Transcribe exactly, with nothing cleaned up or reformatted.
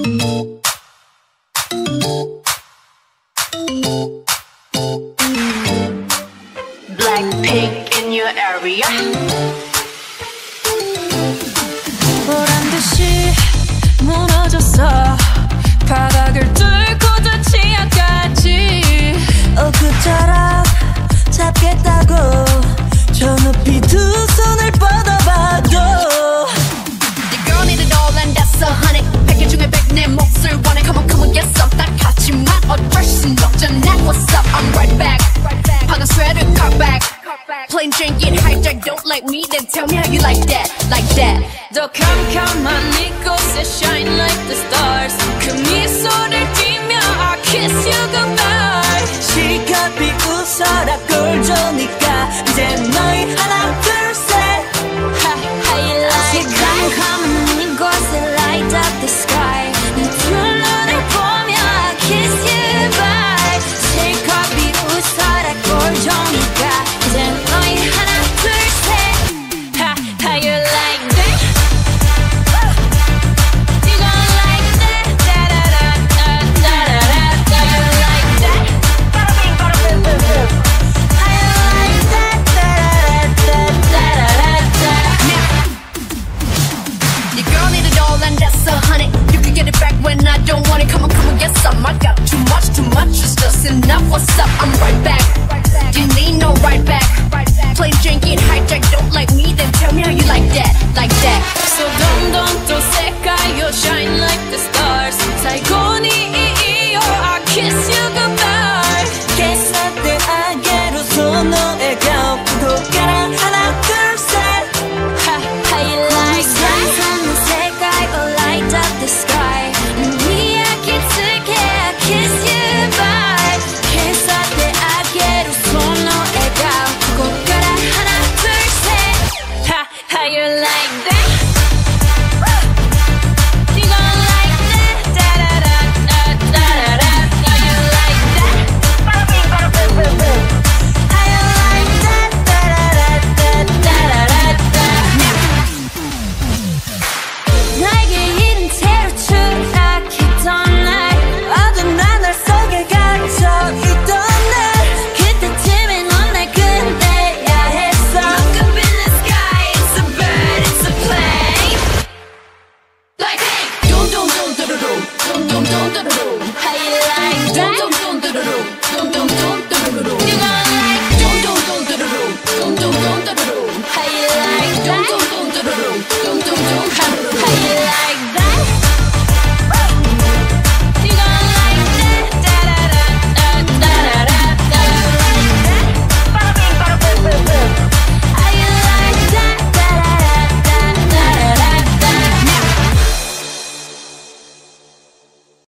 BLACKPINK in your area. 보란듯이 무너졌어. 바닥을 뚫고 저 지하까지. 엊그처럼 잡겠다고 저 높이 두 손을 뻗어봐도 You're gonna need it all and that's a honey. 백개 중에 백 내 몫을 원해. Come on, come on, get some. 딱 하지만 어쩔 순 없잖아. What's up? I'm right back. 방금 sweater cut back. Plain drinking, hijack, don't like me, then tell me how you like that, like that. 더 캄캄한 이곳에 shine like the stars. 그 미소를 띠며 I kiss you goodbye. 실컷 비웃어라 꼴 좋으니까 이제 너희 하나 둘셋 How you like that? 캄캄한 이곳에 light up the sky. 네 두 눈을 보며 I kiss you goodbye. 실컷 비웃어라 꼴 좋으니까 이제 너희 하나 둘셋 How you like that? You gon' like that? Da-da-da-da-da-da-da. How you like that? How you like that? Da-da-da-da-da-da-da. Your girl need it all and that's a honey. You can get it back when I don't want it. Come on, come on, get some. I got too much, too much, it's just enough. What's up? I'm right back. You need no right back. Plain drinking, hijack, don't like me, then tell me how you like that, like that. So don't, don't, don't 색깔, shine like the stars. 살고니 이요, I kiss you goodbye. 깨끗한 안개로 선호해 겹고 가라 하나 둘셋 How you like that? 산 색깔, oh light up the sky. 위에 깊숙이 I kiss you goodbye. 깨끗한 안개로 선호해 겹고 가라 하나 둘셋 How you like that? You gon' like that? Da-da-da-da-da-da-da. How you like that? How you like that? Da-da-da-da-da-da-da. 나에게 이른 채로 추락했던 날 어둠 나날 속에 갇혀 있던 날 그때쯤에 넌 날 끝내야 했어. Look up in the sky, it's a bird, it's a plane. BLACKPINK. Dum dum dum dum dum dum dum dum dum.